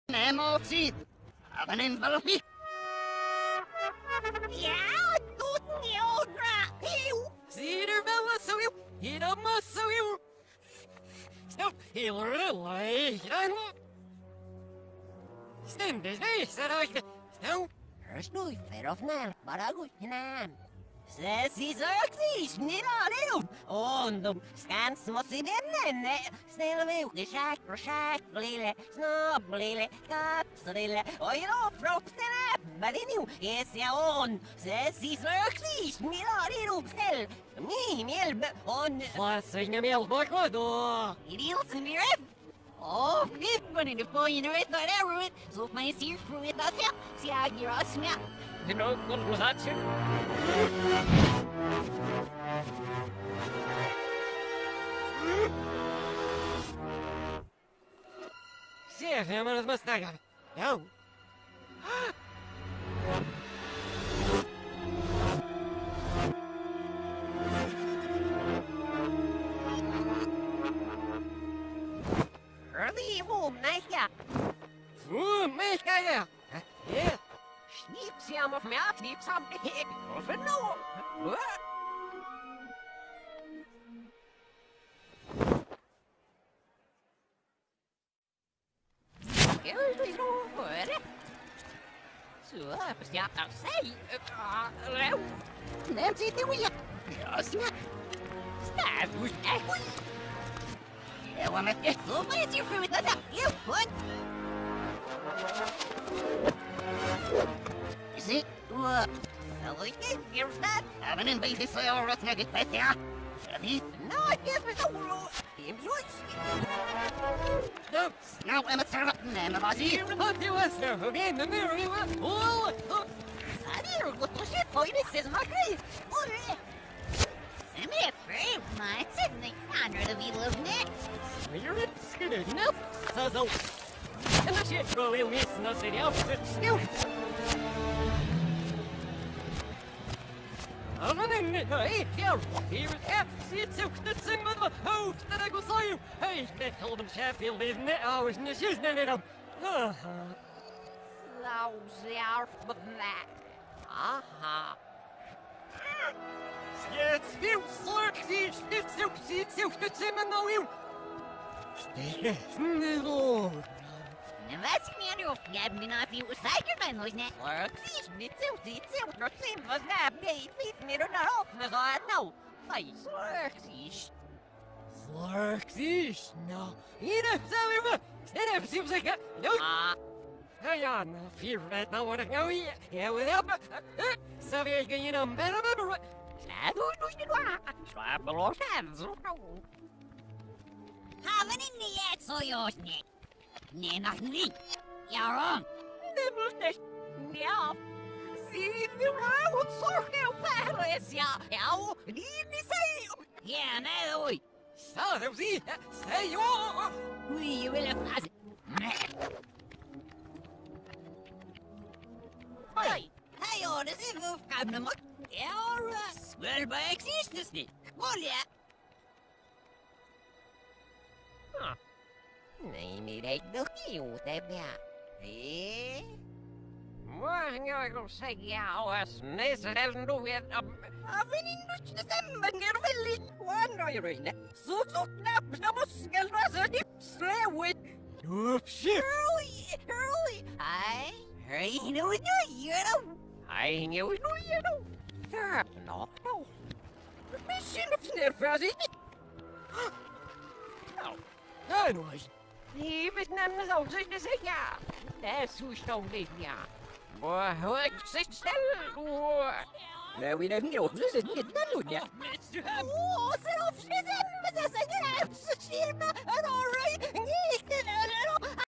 emotie. Hebben in België. Ja, doet niet oudra. Zie er wel wat zo heel. Hier dan maar zo heel. Stop, heel leeg. Stem, dus nee, staat ook. Stop. Er is nooit ver of naar, maar goed gedaan. Sessi söksis, niralirum, ondum, skans mosinenne, snellevuge, schaklille, snobblille, kapslille, oiro, propstelle, badinu, esja on, sessi söksis, niralirum, stel, mielbe, on... Slassvinge mielbakva då! Irilsen i rep! Åh, flippen i det pojene vet vad det är roligt, så får man ju se fru ett att jag, så jag ger oss med. Det är något på satsen. Se, jag menar att man snackar. Ja. Mechja! Mechja, ja! Ja! Sniepsjam of mij, sniepsam, of een no! Zo, ja, nou, zij! Neemt ze het weer? Ja, snap! Snap, hoe is echt goed? Ja, maar met echt zo is je voor dat heel goed. Zie, zal ik niet hier staan? Hebben een beetje zo wat naar het bed, ja? Niet? Nou, ik heb het zo. Hem zoiets. Nou, en het servet nemen, maar zie je. Wat je was er, oké, de muur, oh, Sadir, wat was je voor je is maar kreeg. Send me a frame, my sydney, under the middle of next. You're scared, nope, so. And the shit go will miss nothing else, but still. Hey, here is F, see it so, that's in the hope that I go saw you. Hey, that told him Sheffield isn't it? Oh, isn't it? She's not it. Lousy arf of that. Aha. It's you, slurky, it's you, it's him and the wheel. Stay little. Vad ska jag då? Jag blir nog säker på något snett. Slurky, it's you, not him, was that? Nej, vet ni då när öppna så att nå. Nej, slurky. Slurky, no. Inte så vi var. Det är precis så här. Ja, no, fear that no one know yet. Yeah, without så vi kan ju nog bättre. Slaap los hands. Haben in jetzt so josnet. Nee, noch nicht. Ja, wrong. Nimmel nicht. Ja. Sie, wir waren so schnell fertig. Ja, die sei. Ja, nee, oi. Så, det vill säg ja. Vi vill fast. Hej. Hej, det ser vi fram emot. Ja, väl bara exists det. Olja. Nej, men det är inte gjort det bra. Många går säga oss nästan då vet men inte stämmer det väldigt vad gör det. Så knappt när man ska läsa det släwet. Hurry. Hej, nu är I knew it, you know. No. Mission of Snare Oh, anyways. Even none of those to say, yeah. That's who stole it, yeah. Boy, what's it still? No, we don't know. This is it, no, yeah. Oh, so she's in the second half, so she's not